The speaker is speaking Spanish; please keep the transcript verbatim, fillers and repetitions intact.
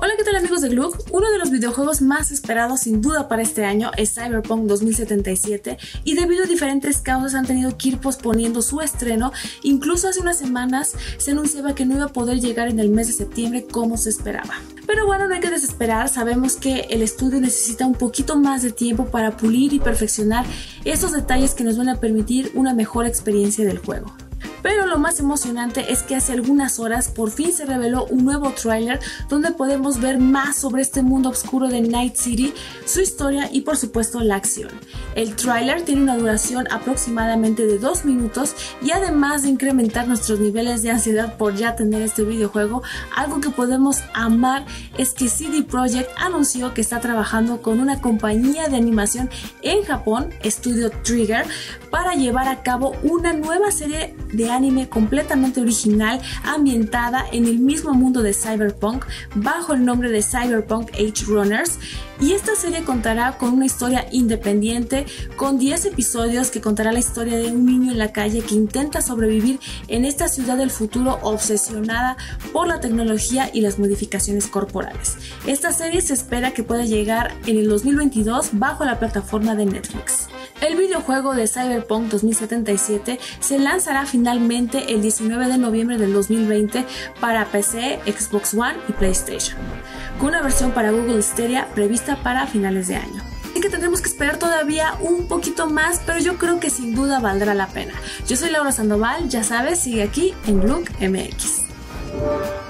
Hola, ¿qué tal amigos de Gluck? Uno de los videojuegos más esperados sin duda para este año es Cyberpunk dos mil setenta y siete y debido a diferentes causas han tenido que ir posponiendo su estreno. Incluso hace unas semanas se anunciaba que no iba a poder llegar en el mes de septiembre como se esperaba. Pero bueno, no hay que desesperar, sabemos que el estudio necesita un poquito más de tiempo para pulir y perfeccionar esos detalles que nos van a permitir una mejor experiencia del juego. Pero lo más emocionante es que hace algunas horas por fin se reveló un nuevo tráiler donde podemos ver más sobre este mundo oscuro de Night City, su historia y por supuesto la acción. El tráiler tiene una duración aproximadamente de dos minutos y además de incrementar nuestros niveles de ansiedad por ya tener este videojuego, algo que podemos amar es que C D Projekt anunció que está trabajando con una compañía de animación en Japón, Studio Trigger, para llevar a cabo una nueva serie de anime completamente original ambientada en el mismo mundo de Cyberpunk bajo el nombre de Cyberpunk Edge Runners, y esta serie contará con una historia independiente con diez episodios que contará la historia de un niño en la calle que intenta sobrevivir en esta ciudad del futuro obsesionada por la tecnología y las modificaciones corporales. Esta serie se espera que pueda llegar en el dos mil veintidós bajo la plataforma de Netflix. El videojuego de Cyberpunk dos mil setenta y siete se lanzará finalmente el diecinueve de noviembre del dos mil veinte para P C, Xbox One y PlayStation, con una versión para Google Stadia prevista para finales de año. Así que tendremos que esperar todavía un poquito más, pero yo creo que sin duda valdrá la pena. Yo soy Laura Sandoval, ya sabes, sigue aquí en Gluck M X.